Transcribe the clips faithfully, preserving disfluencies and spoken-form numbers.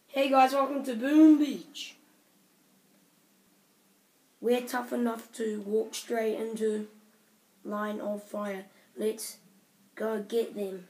Hey guys, welcome to Boom Beach. We're tough enough to walk straight into line of fire. Let's go get them.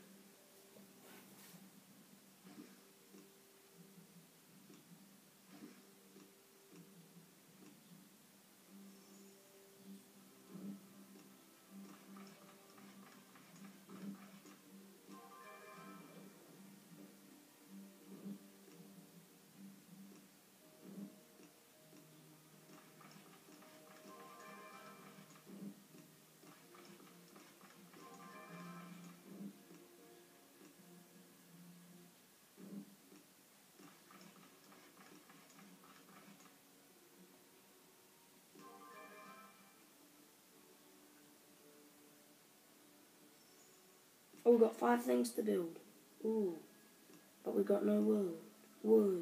Oh, we've got five things to build. Ooh, but we've got no wood. Wood.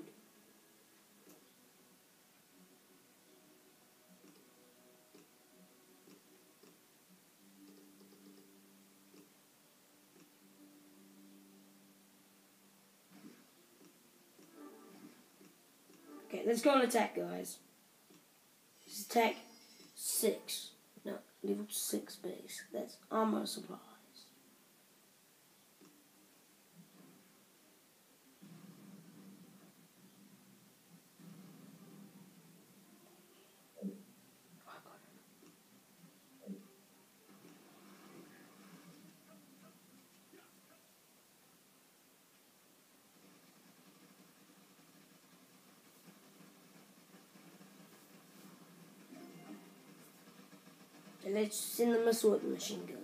Okay, let's go on attack, guys. This is attack six. No, level six base. That's armor supplies. And let's send them a sword machine gun.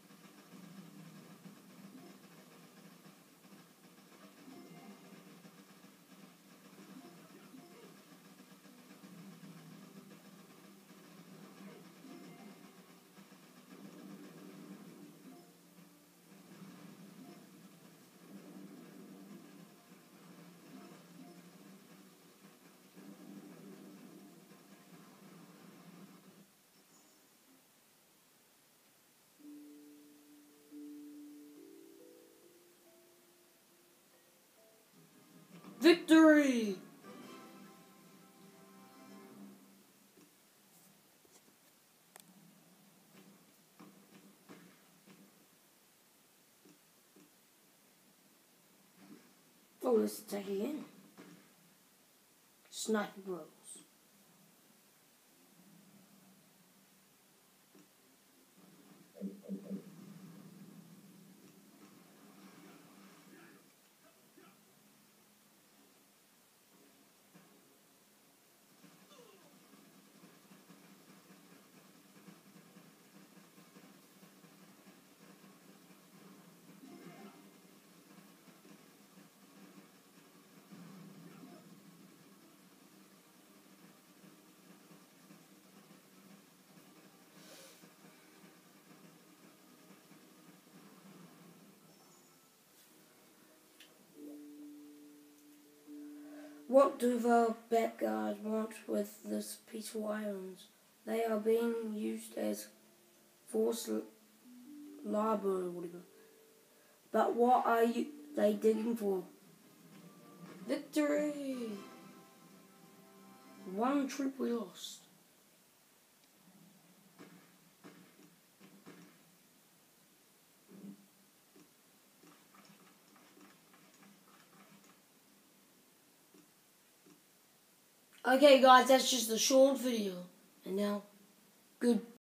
Victory! Oh, let's attack again. Sniper Bros. What do the bad guys want with this peaceful islands? They are being used as forced labor or whatever. But what are you they digging for? Victory! One troop we lost. Okay guys, that's just a short video. And now, good.